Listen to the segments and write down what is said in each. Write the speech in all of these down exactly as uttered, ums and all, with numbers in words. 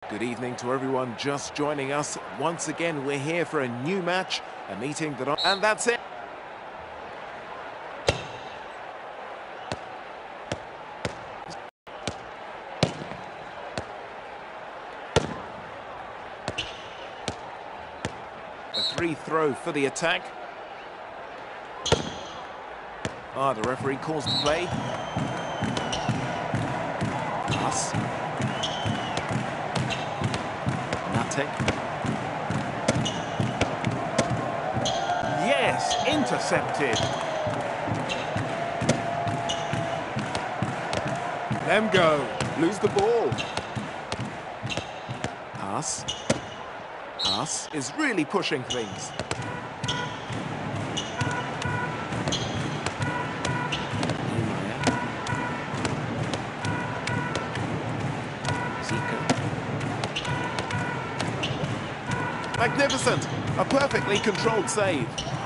Good evening to everyone just joining us. Once again, we're here for a new match, a meeting that... I and that's it. A free throw for the attack. Ah, the referee calls the play. Pass. Yes, intercepted. Them go. Lose the ball. Pass. Pass is really pushing things. Magnificent! A perfectly controlled save.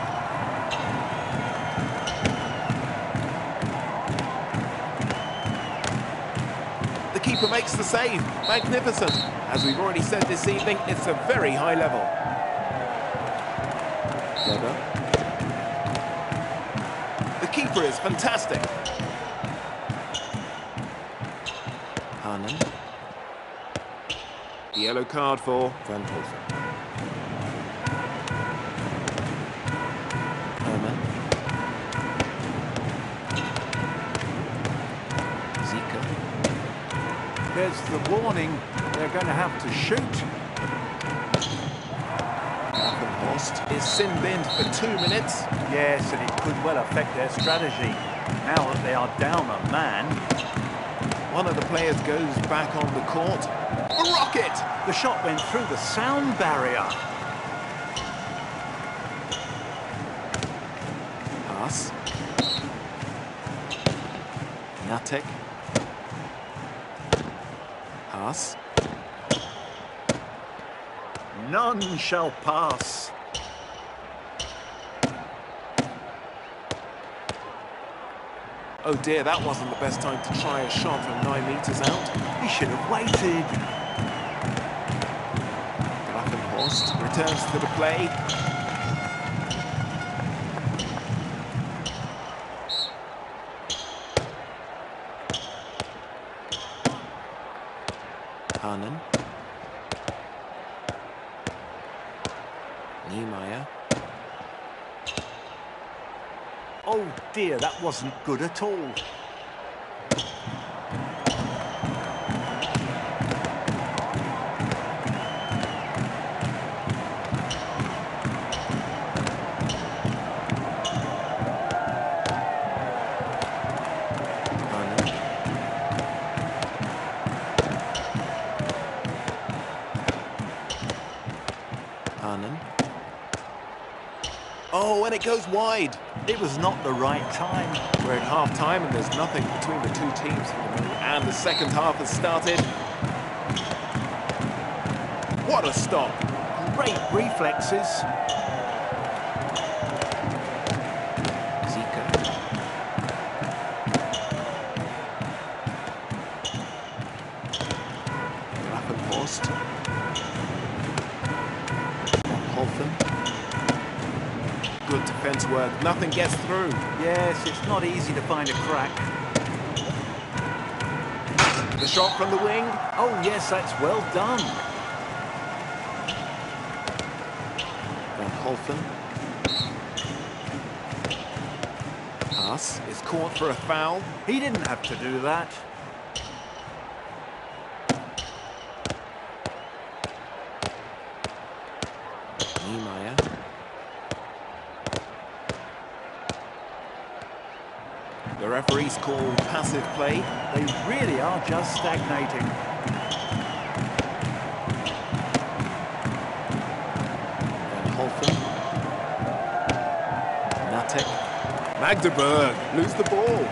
The keeper makes the save. Magnificent! As we've already said this evening, it's a very high level. Weber. The keeper is fantastic. Hanen. The yellow card for Van Holfen. There's the warning. They're going to have to shoot. Grafenhorst is sin-binned for two minutes. Yes, and it could well affect their strategy. Now that they are down a man. One of the players goes back on the court. A rocket! The shot went through the sound barrier. Pass. Natek. Pass. None shall pass. Oh dear, that wasn't the best time to try a shot from nine metres out. He should have waited. Grafenhorst returns to the play. Hanen. Niemeyer. Oh dear, that wasn't good at all. Hanen. Oh, and it goes wide. It was not the right time. We're at half-time and there's nothing between the two teams for the moment. And the second half has started. What a stop. Great reflexes. Zika. Grafenhorst. Van Holfen. Good defense work. Nothing gets through. Yes, it's not easy to find a crack. The shot from the wing. Oh, yes, that's well done. Van Holfen. Pass is caught for a foul. He didn't have to do that. Niemeyer. The referees call passive play. They really are just stagnating. Van Holfen. Natek. Magdeburg lose the ball.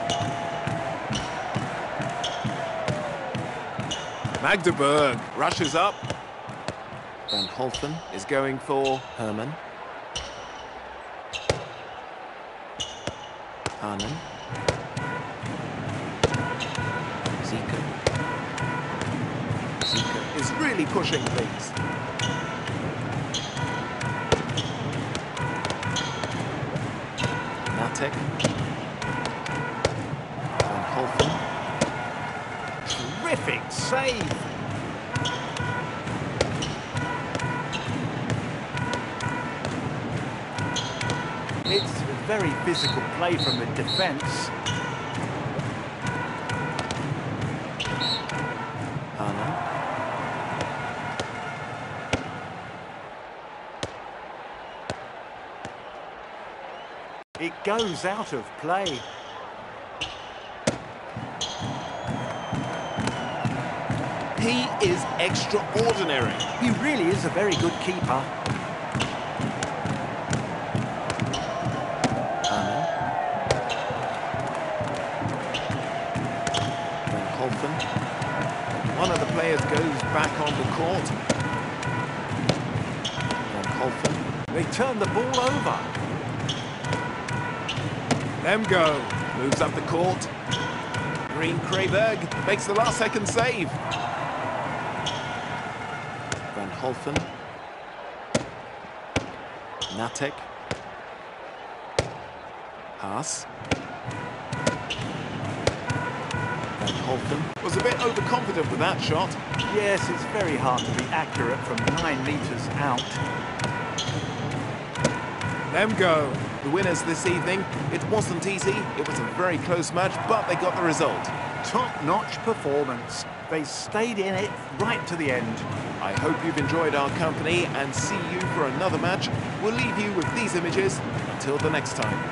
Magdeburg rushes up. Van Holfen is going for Herman. Hanen. really pushing things. Natek. Van Holfen. Terrific save. It's very physical play from the defence. Haaland. It goes out of play. He is extraordinary. He really is a very good keeper. Haaland. Van Holfen. One of the players goes back on the court. Van Holfen. They turn the ball over. Them go. Moves up the court. Green Krayberg makes the last second save. Van Holfen. Natek. Haas. Van Holfen was a bit overconfident with that shot. Yes, it's very hard to be accurate from nine metres out. Them go. The winners this evening. It wasn't easy. It was a very close match, but they got the result. Top-notch performance. They stayed in it right to the end. I hope you've enjoyed our company and see you for another match. We'll leave you with these images. Until the next time.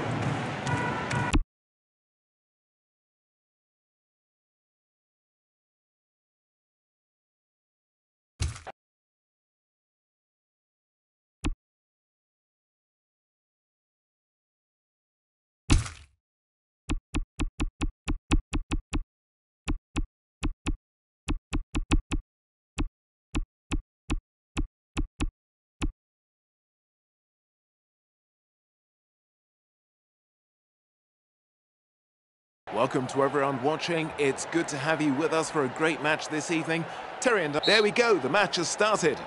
Welcome to everyone watching. It's good to have you with us for a great match this evening. Terry and there we go, the match has started.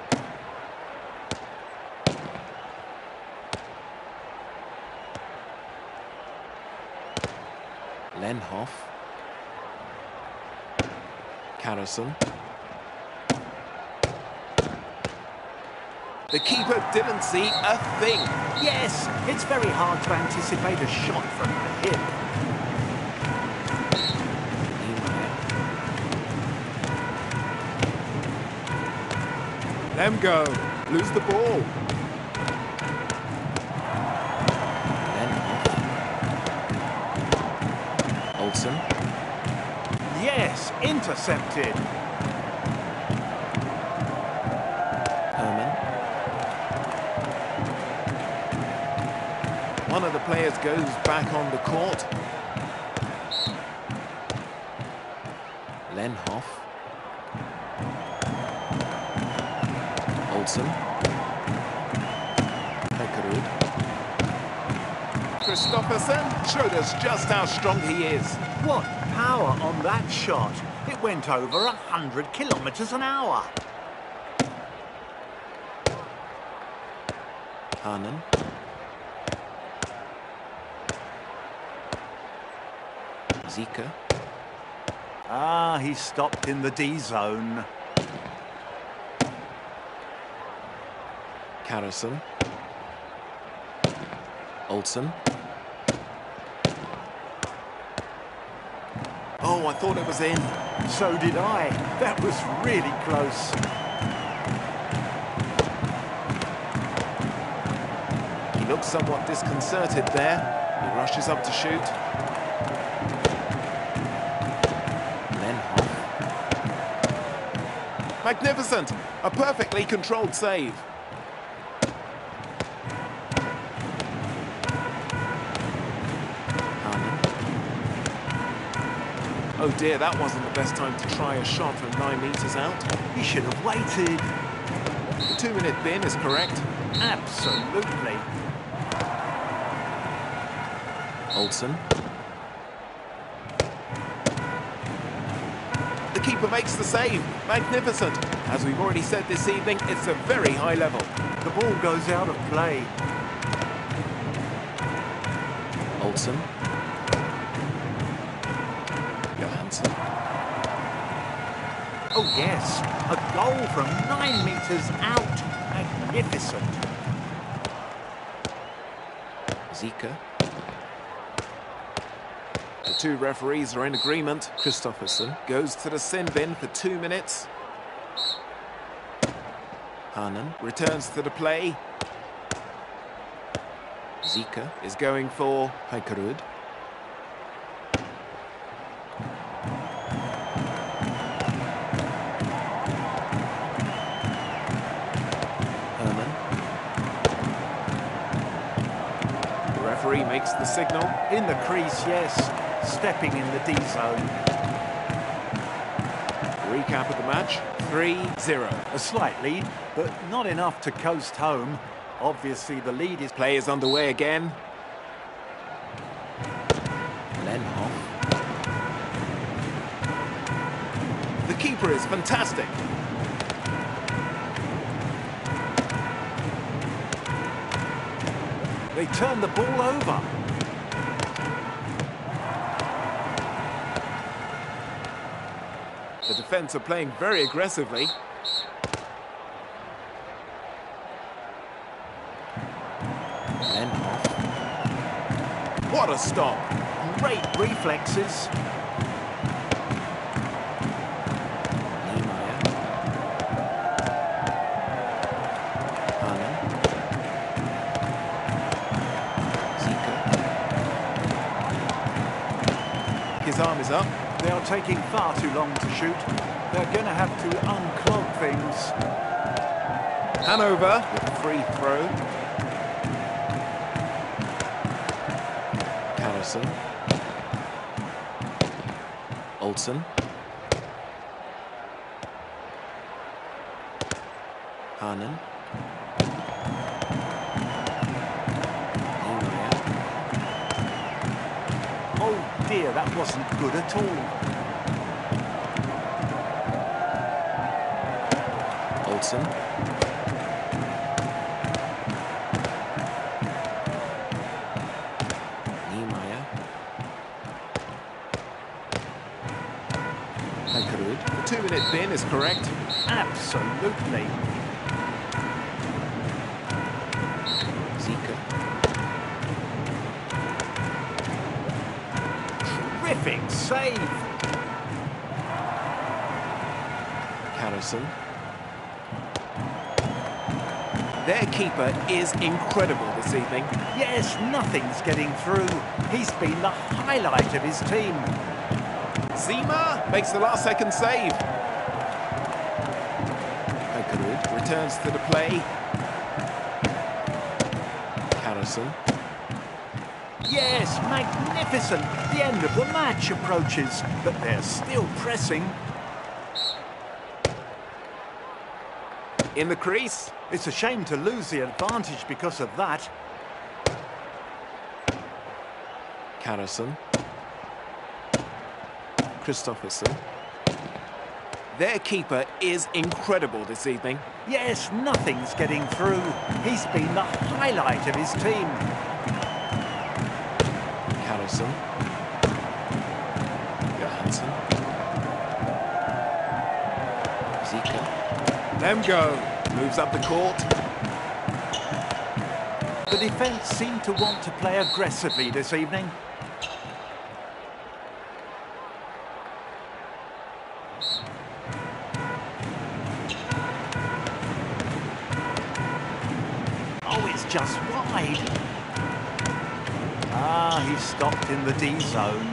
Lenhoff. Carrison. The keeper didn't see a thing. Yes, it's very hard to anticipate a shot from the hip. Them go. Lose the ball. Olsen. Yes, intercepted. Herman. One of the players goes back on the court. Lenhoff. Olsen. Pekarud. Christopherson showed us just how strong he is. What power on that shot. It went over a hundred kilometres an hour. Hanen. Zika. Ah, he stopped in the D zone. Carrison. Olsen. Oh, I thought it was in. So did I. That was really close. He looks somewhat disconcerted there. He rushes up to shoot. Lenhoff. Magnificent! A perfectly controlled save. Oh dear, that wasn't the best time to try a shot from nine metres out. He should have waited. The two-minute bin is correct. Absolutely. Olsen. The keeper makes the save. Magnificent. As we've already said this evening, it's a very high level. The ball goes out of play. Olsen. Johansson. Oh yes, a goal from nine metres out. Magnificent. Zika. The two referees are in agreement. Kristoffersson goes to the sin bin for two minutes. Hanen returns to the play. Zika is going for Heikerud. Herman. The referee makes the signal. In the crease, yes. Stepping in the D-zone. Recap of the match, three zero. A slight lead, but not enough to coast home. Obviously, the lead is... Play is underway again. Lenhoff. The keeper is fantastic. They turn the ball over. The defence are playing very aggressively. Lenhoff. What a stop! Great reflexes. Niemeyer. Hanen. Zika. His arm is up. They are taking far too long to shoot. They're going to have to unclog things. Hanover with a free throw. Carlson. Olsen. Hanen. Niemeyer. Oh dear, that wasn't good at all. Olsen. Niemeyer. Heikerud. The two-minute bin is correct. Absolutely. Zika. Terrific save. Carlson. Their keeper is incredible this evening. Yes, nothing's getting through. He's been the highlight of his team. Zima makes the last second save. Heikerud returns to the play. Carlson. Yes, magnificent. The end of the match approaches, but they're still pressing. In the crease. It's a shame to lose the advantage because of that. Carlson. Kristoffersson. Their keeper is incredible this evening. Yes, nothing's getting through. He's been the highlight of his team. Carlson. Johansson. Zika. Them go. Moves up the court. The defence seem to want to play aggressively this evening. Oh, it's just wide. Ah, he stopped in the D zone.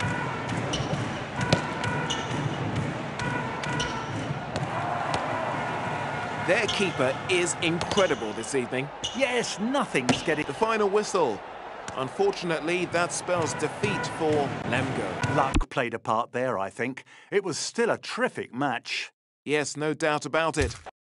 Their keeper is incredible this evening. Yes, nothing's getting... The final whistle. Unfortunately, that spells defeat for Lemgo. Luck played a part there, I think. It was still a terrific match. Yes, no doubt about it.